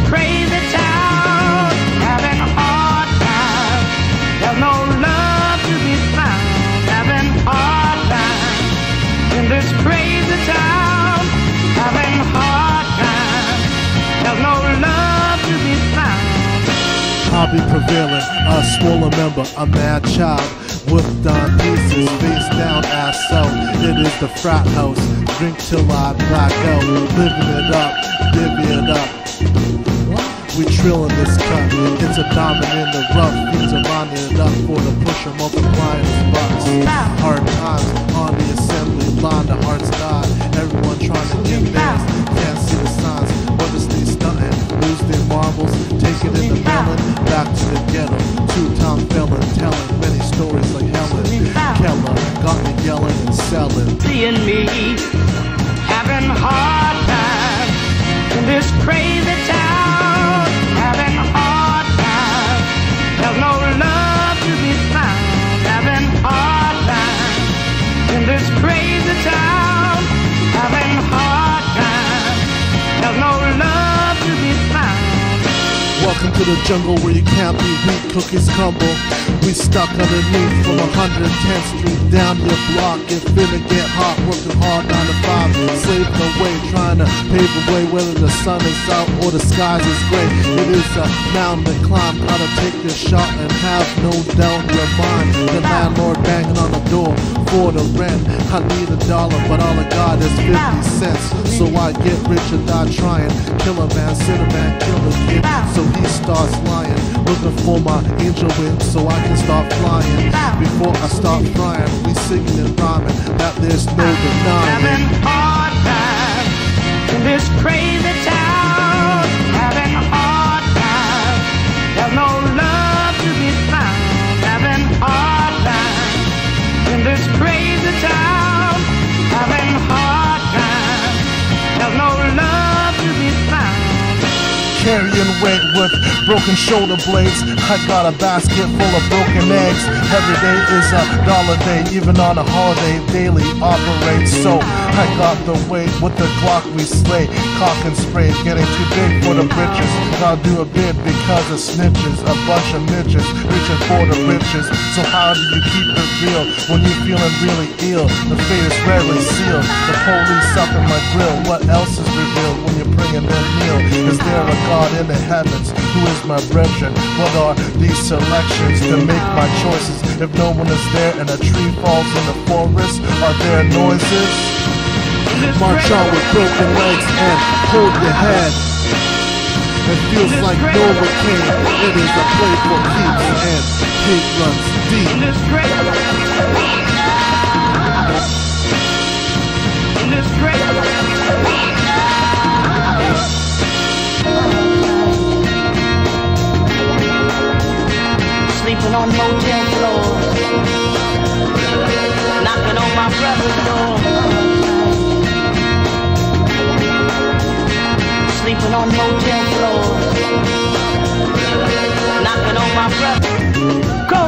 crazy town, having a hard time. There's no love to be found, having a hard time. In this crazy town, having a hard time. There's no love to be found. I'll be prevailing, a swollen member, a mad child with dime pieces, face down, ass out. It is the frat house, drink till I black out, living it up, divvy it up. We trillin' this cut, it's a diamond in the rough. Things are lining it up for the pusher, multiplying his bucks. Hard times on the assembly line, the hearts die. Everyone trying to get theirs, can't see the signs, but it's these stunting. Lose their marbles, take it in the melon, back to the ghetto. Two-time felon, telling many stories like Helen Keller. Got me yelling and selling. Seeing me having a hard time in this crazy town, having a hard time. There's no love to be found, having a hard time in this crazy town, having a hard time. There's no love to be found. Welcome to the jungle where you can't be weak, cookies crumble. We stuck underneath from 110th Street down your block. It's finna get hot, working hard 9 to 5, slaving away, trying to pave the way. Whether the sun is out or the skies is gray, it is a mountain to climb. Gotta take this shot and have no doubt in your mind. The landlord banging on the door for the rent. I need $1, but all I got is 50 cents. So I get rich or die trying. Kill a man, sit a man, kill a kid. So he starts lying, looking for my angel wings so I can start flying. Before I start frying, we singing and rhyming that there's no denying. Having a hard time in this crazy town, having a hard time. There's no love to be found, having a hard time in this crazy town, having a hard time. There's no love to be found. Carrying weight with broken shoulder blades. I got a basket full of broken eggs. Every day is a dollar day, even on a holiday, daily operates. So I got the weight with the clock we slay. Cock and spray, getting too big for the britches. Gotta do a bid because of snitches, a bunch of midgets reaching for the riches. So how do you keep it real when you're feeling really ill? The fate is rarely sealed. The police up in my grill. What else is revealed when you're bringing their meal? Is there a God in the heavens who is my brethren? What are these selections to make my choices? If no one is there and a tree falls in the forest, are there noises? March on with broken legs and hold your head. It feels like Novocaine. It is a play for keeps and hate runs deep. Sleeping on motel floors, knocking on my brother's door. Sleeping on motel floors, knocking on my brother. Go